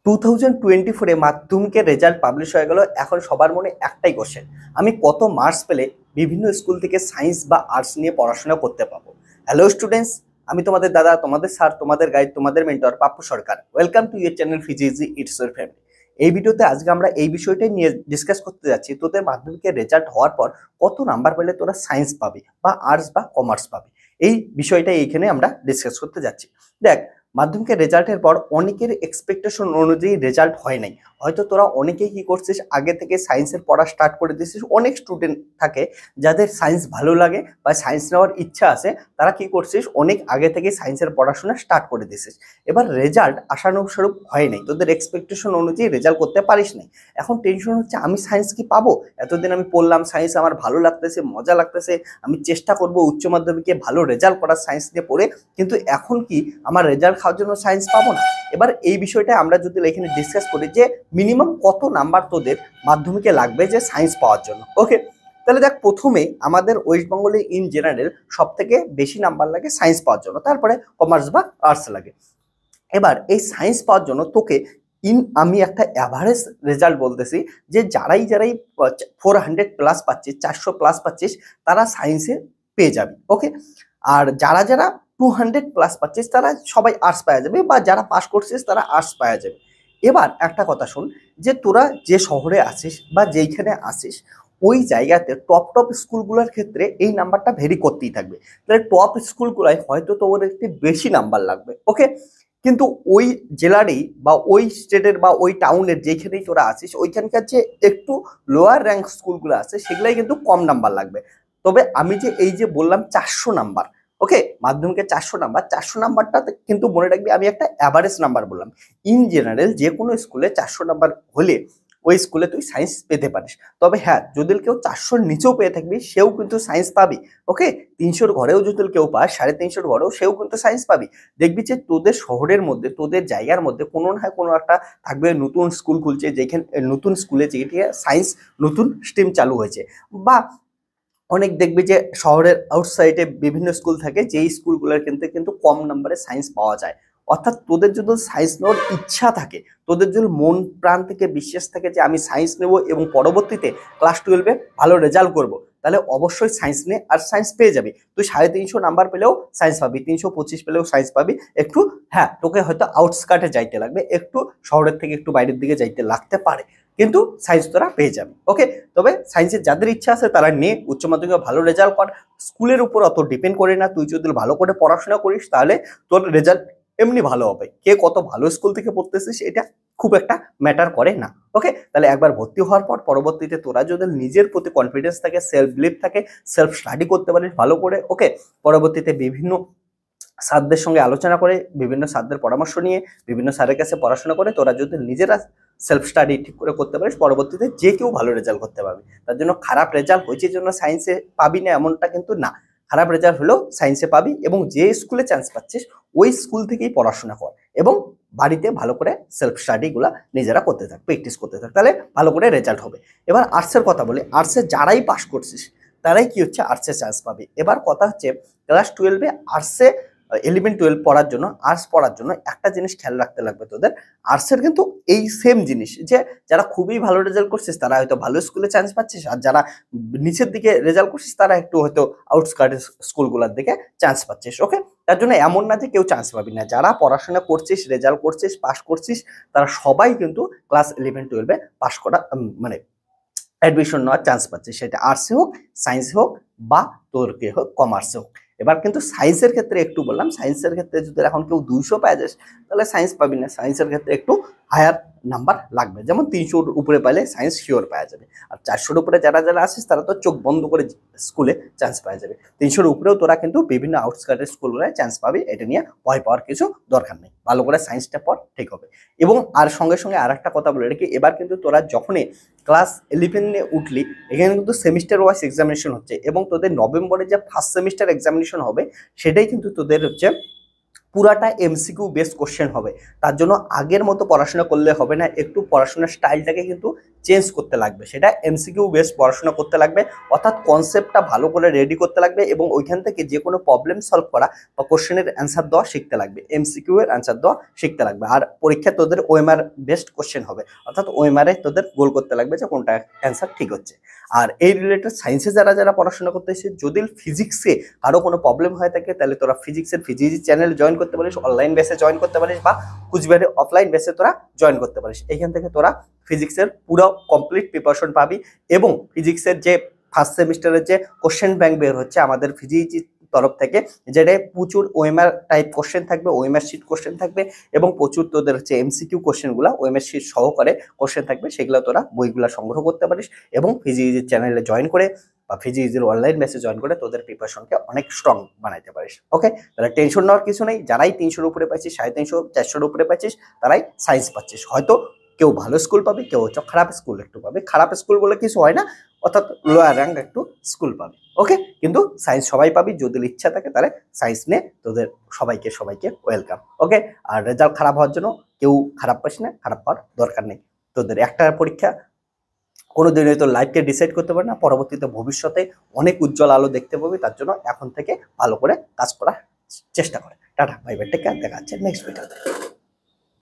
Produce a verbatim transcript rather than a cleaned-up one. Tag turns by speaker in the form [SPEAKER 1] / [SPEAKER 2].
[SPEAKER 1] Two thousand twenty ফোরে মাধ্যমিকের result publish হয়ে গেল। এখন সবার মনে একটাই কোশ্চেন, আমি কত মার্কস পেলে বিভিন্ন স্কুল থেকে সায়েন্স বা আর্টস নিয়ে পড়াশোনা করতে পাবো। হ্যালো স্টুডেন্টস, আমি তোমাদের দাদা, তোমাদের স্যার, তোমাদের গাইড, তোমাদের mentor Pappu Sarkar. Welcome to your channel ফিজিজি ইটস ইউর ফ্যামিলি। এই ভিডিওতে আজকে আমরা এই বিষয়টাই নিয়ে ডিসকাস করতে যাচ্ছি, তোদের মাধ্যমিকের রেজাল্ট হওয়ার পর কত নাম্বার পেলে তোরা সায়েন্স পাবি বা আর্টস বা কমার্স পাবি। এই বিষয়টাই এইখানে আমরা ডিসকাস করতে যাচ্ছি। দেখ, মাধ্যমিকের রেজাল্টের পর অনেকের এক্সপেকটেশন অনুযায়ী রেজাল্ট হয় নাই। হয়তো তোরা অনেকেই কি করছিস, আগে থেকে সায়েন্সের পড়া স্টার্ট করে দিয়েছিস। অনেক স্টুডেন্ট থাকে যাদের সায়েন্স ভালো লাগে বা সায়েন্স নেওয়ার ইচ্ছা আছে, তারা কি করছিস, অনেক আগে থেকে সায়েন্সের পড়াশোনা স্টার্ট করে দিয়েছিস। এবার রেজাল্ট আশানুরূপ হয় নাই, তোদের এক্সপেকটেশন অনুযায়ী রেজাল্ট করতে পারিস নাই। এখন টেনশন হচ্ছে, আমি সায়েন্স কি পাবো? এতদিন আমি পড়লাম সায়েন্স, আমার ভালো লাগতেছে, মজা লাগতেছে, আমি চেষ্টা করবো উচ্চ মাধ্যমিকে ভালো রেজাল্ট করার সায়েন্স নিয়ে পড়ে, কিন্তু এখন কি আমার রেজাল্ট খাওয়ার জন্য সায়েন্স পাবো না? এবার এই বিষয়টা আমরা যদি এখানে ডিসকাস করি যে মিনিমাম কত নাম্বার তোদের মাধ্যমিকে লাগবে যে সায়েন্স পাওয়ার জন্য। ওকে, তাহলে দেখ, প্রথমে আমাদের ওয়েস্ট বেঙ্গলে ইন জেনারেল সব থেকে বেশি নাম্বার লাগে সায়েন্স পাওয়ার জন্য, তারপরে কমার্স বা আর্টস লাগে। এবার এই সায়েন্স পাওয়ার জন্য তোকে ইন আমি একটা অ্যাভারেজ রেজাল্ট বলতেছি, যে যারাই যারাই ফোর হান্ড্রেড প্লাস পাচ্ছিস, চারশো প্লাস পাচ্ছিস, তারা সায়েন্সে পেয়ে যাবে। ওকে, আর যারা যারা টু হান্ড্রেড প্লাস পাচ্ছিস তারা সবাই আর্টস পাওয়া যাবে, বা যারা পাস করছিস তারা আর্টস পাওয়া যাবে। এবার একটা কথা শোন, যে তোরা যে শহরে আসিস বা যেইখানে আসিস, ওই জায়গাতে টপ টপ স্কুলগুলোর ক্ষেত্রে এই নাম্বারটা ভেরি করতেই থাকবে। তাহলে টপ স্কুলগুলোয় হয়তো তোর একটি বেশি নাম্বার লাগবে। ওকে, কিন্তু ওই জেলারই বা ওই স্টেটের বা ওই টাউনের যেখানেই তোরা আসিস, ওইখানকার যে একটু লোয়ার র্যাঙ্ক স্কুলগুলো আছে সেগুলাই কিন্তু কম নাম্বার লাগবে। তবে আমি যে এই যে বললাম চারশো নাম্বার, ওকে, মাধ্যমিকে চারশো নাম্বার, চারশো নাম্বারটা কিন্তু মনে রাখবি আমি একটা অ্যাভারেজ নাম্বার বললাম। ইন জেনারেল যে কোনো স্কুলে চারশো নাম্বার হলে ওই স্কুলে তুই সায়েন্স পেতে পারিস। তবে হ্যাঁ, যদি কেউ চারশোর নিচেও পেয়ে থাকবি সেও কিন্তু সায়েন্স পাবি। ওকে, তিনশোর ঘরেও যদি কেউ পাস, সাড়ে তিনশোর ঘরেও সেও কিন্তু সায়েন্স পাবি। দেখবি যে তোদের শহরের মধ্যে, তোদের জায়গার মধ্যে কোনো না কোনো একটা থাকবে নতুন স্কুল খুলছে, যেখানে নতুন স্কুলে যেটি সায়েন্স নতুন স্ট্রিম চালু হয়েছে। বা অনেক দেখবি যে শহরের আউটসাইডে বিভিন্ন স্কুল থাকে, যেই স্কুলগুলোর কিন্তু কিন্তু কম নাম্বারে সায়েন্স পাওয়া যায়। অর্থাৎ তোদের যদি সায়েন্স নেওয়ার ইচ্ছা থাকে, তোদের যদি মন প্রাণ থেকে বিশ্বাস থাকে যে আমি সায়েন্স নেব এবং পরবর্তীতে ক্লাস টুয়েলভে ভালো রেজাল্ট করব, তাহলে অবশ্যই সায়েন্স নে, আর সায়েন্স পেয়ে যাবি। তুই সাড়ে তিনশো নাম্বার পেলেও সায়েন্স পাবি, তিনশো পঁচিশ পেলেও সায়েন্স পাবি। একটু হ্যাঁ, তোকে হয়তো আউটস্কার্টে যাইতে লাগবে, একটু শহরের থেকে একটু বাইরের দিকে যাইতে লাগতে পারে, কিন্তু সায়েন্স তোরা পেয়ে যাবে। ওকে, তবে সায়েন্সের যাদের ইচ্ছা আছে তারা নে, উচ্চ মাধ্যমিকে ভালো রেজাল্ট কর। স্কুলের উপর অত ডিপেন্ড করে না, তুই যদি ভালো করে পড়াশোনা করিস তাহলে তোর রেজাল্ট এমনি ভালো হবে। কে কত ভালো স্কুল থেকে পড়তেছিস এটা খুব একটা ম্যাটার করে না। ওকে, তাহলে একবার ভর্তি হওয়ার পর পরবর্তীতে তোরা যদি নিজের প্রতি কনফিডেন্স থাকে, সেলফ বিলিভ থাকে, সেলফ স্টাডি করতে পারিস ভালো করে। ওকে, পরবর্তীতে বিভিন্ন স্যারদের সঙ্গে আলোচনা করে, বিভিন্ন স্যারদের পরামর্শ নিয়ে, বিভিন্ন স্যারের কাছে পড়াশোনা করে তোরা যদি নিজেরা সেলফ স্টাডি ঠিক করে করতে পারিস, পরবর্তীতে যে কেউ ভালো রেজাল্ট করতে পারবে। তার জন্য খারাপ রেজাল্ট হয়েছে জন্য সায়েন্সে পাবি না এমনটা কিন্তু না। খারাপ রেজাল্ট হলেও সায়েন্সে পাবি, এবং যে স্কুলে চান্স পাচ্ছিস ওই স্কুল থেকেই পড়াশোনা কর, এবং বাড়িতে ভালো করে সেলফ স্টাডিগুলা নিজেরা করতে থাক, প্র্যাকটিস করতে থাক, তাহলে ভালো করে রেজাল্ট হবে। এবার আর্টসের কথা বলি, আর্টসে যারাই পাস করছিস তারাই কি হচ্ছে আর্টসে চান্স পাবে। এবার কথা হচ্ছে, ক্লাস টুয়েলভে আর্টসে ইলেভেন টুয়েলভ পড়ার জন্য, আর্টস পড়ার জন্য একটা জিনিস খেয়াল রাখতে লাগবে তোদের। আর্টসের কিন্তু এই সেম জিনিস, যে যারা খুবই ভালো রেজাল্ট করছিস তারা হয়তো ভালো স্কুলে চান্স পাচ্ছিস, আর যারা নিচের দিকে রেজাল্ট করছিস তারা একটু হয়তো আউটস্কার্টের স্কুলগুলোর দিকে চান্স পাচ্ছিস। ওকে, তার জন্য এমন না যে কেউ চান্স পাবি না। যারা পড়াশোনা করছিস, রেজাল্ট করছিস, পাস করছিস, তারা সবাই কিন্তু ক্লাস ইলেভেন টুয়েলভে পাস করা মানে অ্যাডমিশন নেওয়ার চান্স পাচ্ছিস, সেটা আর্টসে হোক, সায়েন্সে হোক, বা তোর কে হোক কমার্সে হোক। এবার কিন্তু সায়েন্সের ক্ষেত্রে একটু বললাম, সায়েন্সের ক্ষেত্রে যদি এখন কেউ দুইশো পাওয়া যাস তাহলে সায়েন্স পাবি না। সায়েন্সের ক্ষেত্রে একটু হায়ার নাম্বার লাগবে, যেমন তিনশোর উপরে পাইলে সায়েন্স শিওর পাওয়া যাবে। আর চারশোর উপরে যারা যারা আসিস তারা তো চোখ বন্ধ করে স্কুলে চান্স পাওয়া যাবে। তিনশোর উপরেও তোরা কিন্তু বিভিন্ন আউটস্কার্টের স্কুলগুলোয় চান্স পাবি, এটা নিয়ে ভয় পাওয়ার কিছু দরকার নেই। ভালো করে সায়েন্সটা পড়, ঠিক হবে। এবং আর সঙ্গে সঙ্গে আর একটা কথা বলে রাখি, এবার কিন্তু তোরা যখনই ক্লাস ইলেভেনে উঠলি, এখানে কিন্তু সেমিস্টার ওয়াইজ এক্সামিনেশন হচ্ছে, এবং তোদের নভেম্বরে যে ফার্স্ট সেমিস্টার এক্সামিনেশন হবে সেটাই কিন্তু তোদের হচ্ছে পুরাটা এমসিকিউ বেস কোশ্চেন হবে। তার জন্য আগের মতো পড়াশোনা করলে হবে না, একটু পড়াশোনার স্টাইলটাকে কিন্তু চেঞ্জ করতে লাগবে, সেটা এমসিকিউ বেস পড়াশোনা করতে লাগবে, অর্থাৎ কনসেপ্টটা ভালো করে রেডি করতে লাগবে এবং ওইখান থেকে যে কোনো প্রবলেম সলভ করা বা কোশ্চেনের অ্যান্সার দেওয়া শিখতে লাগবে, এমসিকিউ এর অ্যান্সার দেওয়া শিখতে লাগবে। আর পরীক্ষা তোদের ওএমআর বেস্ট কোশ্চেন হবে, অর্থাৎ ওএমআর এ তোদের গোল করতে লাগবে যে কোনটা অ্যান্সার ঠিক হচ্ছে। আর এই রিলেটেড সায়েন্সে যারা যারা পড়াশোনা করতে এসে যদি ফিজিক্সে কারো কোনো প্রবলেম হয়ে থাকে তাহলে তোরা ফিজিক্সের ফিজিক্স চ্যানেল জয়েন করতে পারিস, অনলাইন বেসে জয়েন করতে পারিস বা কুচবিহারে অফলাইন বেসে তোরা জয়েন করতে পারিস। এইখান থেকে তোরা ফিজিক্সের পুরো কমপ্লিট প্রিপারেশন পাবি এবং ফিজিক্সের যে ফার্স্ট সেমিস্টারের যে কোশ্চেন ব্যাংক বের হচ্ছে আমাদের ফিজিক্স তরফ থেকে, যেটায় প্রচুর ওএমআর টাইপ কোশ্চেন থাকবে, ওএমআর শিট কোশ্চেন থাকবে এবং প্রচুর তোদের হচ্ছে এমসিকিউ কোশ্চেনগুলো ওএমআর শিট সহকারে কোশ্চেন থাকবে, সেগুলো তোরা বইগুলো সংগ্রহ করতে পারিস এবং ফিজিক্সের চ্যানেলে জয়েন করে বা ফিজিক্সের অনলাইন বেসে জয়েন করে তোদের প্রিপারেশনকে অনেক স্ট্রং বানাইতে পারিস। ওকে, তাহলে টেনশন নেওয়ার কিছু নেই। যারাই তিনশোর উপরে পাচ্ছিস, সাড়ে তিনশো চারশোর উপরে পাচ্ছিস, তারাই সায়েন্স পাচ্ছিস। হয়তো কেউ ভালো স্কুল পাবে, কেউ হচ্ছে খারাপ স্কুল একটু পাবে, খারাপ স্কুল বলে কিছু হয় না, অর্থাৎ লোয়ার র্যাঙ্ক একটু স্কুল পাবে। ওকে, কিন্তু সায়েন্স সবাই পাবি, যদি ইচ্ছা থাকে তাহলে সায়েন্স নিয়ে তোদের সবাইকে সবাইকে ওয়েলকাম। ওকে, আর রেজাল্ট খারাপ হওয়ার জন্য কেউ খারাপ পাস না, খারাপ হওয়ার দরকার নেই। তোদের একটা পরীক্ষা কোনো দিন হয়তো লাইফকে ডিসাইড করতে পারে না, পরবর্তীতে ভবিষ্যতে অনেক উজ্জ্বল আলো দেখতে পাবি, তার জন্য এখন থেকে ভালো করে কাজ করার চেষ্টা করে। Tata, bye bye, take care, দেখা যাচ্ছে নেক্সট ভিডিওতে।